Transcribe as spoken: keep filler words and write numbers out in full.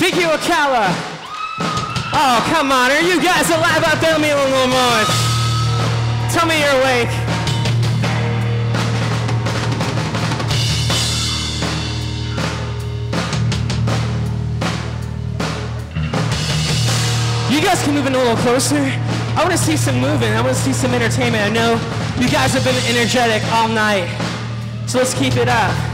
Vicky Ocala. Oh, come on, are you guys alive out there? Tell me a little more. Tell me you're awake. You guys can move in a little closer. I want to see some movement. I want to see some entertainment. I know you guys have been energetic all night, so let's keep it up.